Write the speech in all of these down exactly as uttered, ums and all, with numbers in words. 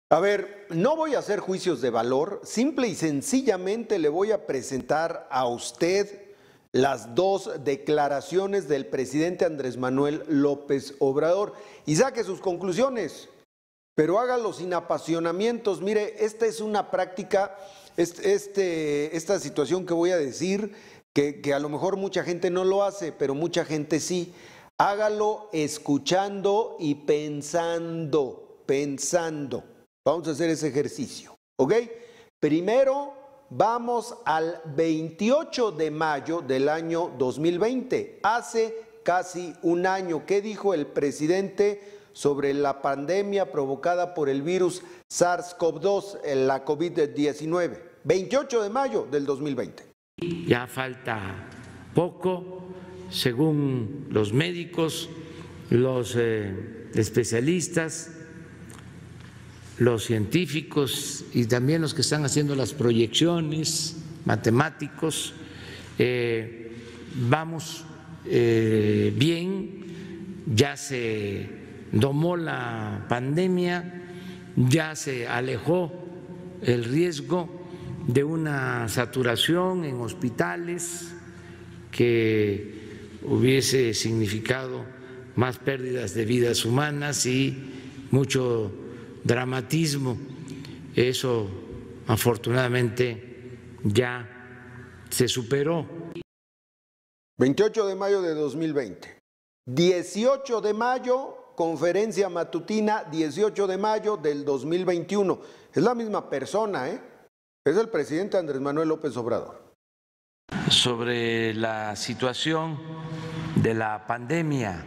A ver, no voy a hacer juicios de valor, simple y sencillamente le voy a presentar a usted las dos declaraciones del presidente Andrés Manuel López Obrador y saque sus conclusiones, pero hágalo sin apasionamientos. Mire, esta es una práctica, este, este, esta situación que voy a decir, que, que a lo mejor mucha gente no lo hace, pero mucha gente sí. Hágalo escuchando y pensando, pensando. Vamos a hacer ese ejercicio, ¿ok? Primero vamos al veintiocho de mayo del año dos mil veinte, hace casi un año. ¿Qué dijo el presidente sobre la pandemia provocada por el virus SARS CoV dos, la COVID diecinueve? veintiocho de mayo del dos mil veinte. Ya falta poco, según los médicos, los eh, especialistas, los científicos y también los que están haciendo las proyecciones, matemáticos, eh, vamos eh, bien, ya se domó la pandemia, ya se alejó el riesgo de una saturación en hospitales que hubiese significado más pérdidas de vidas humanas y mucho dramatismo. Eso afortunadamente ya se superó. veintiocho de mayo de dos mil veinte. dieciocho de mayo, conferencia matutina, dieciocho de mayo del dos mil veintiuno. Es la misma persona, ¿eh? Es el presidente Andrés Manuel López Obrador. Sobre la situación de la pandemia,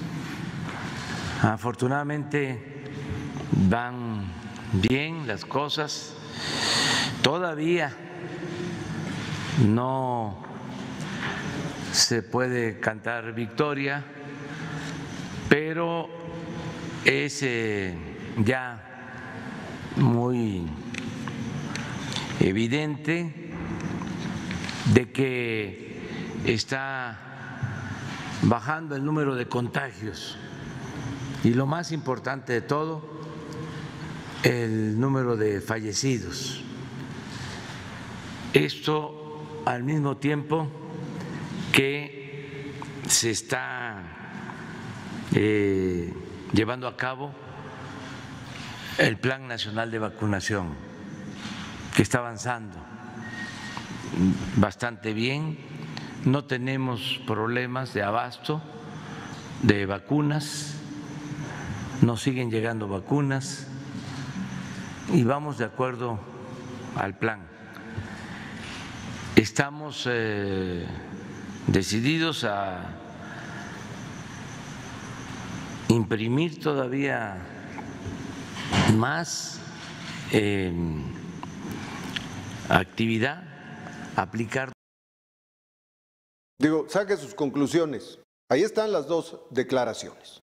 afortunadamente van bien las cosas, todavía no se puede cantar victoria, pero es eh, ya muy evidente de que está bajando el número de contagios y lo más importante de todo, el número de fallecidos. Esto al mismo tiempo que se está eh, llevando a cabo el Plan Nacional de Vacunación, que está avanzando bastante bien. No tenemos problemas de abasto de vacunas, nos siguen llegando vacunas y vamos de acuerdo al plan. Estamos eh, decididos a imprimir todavía más eh, actividad, aplicar. Digo, saque sus conclusiones. Ahí están las dos declaraciones.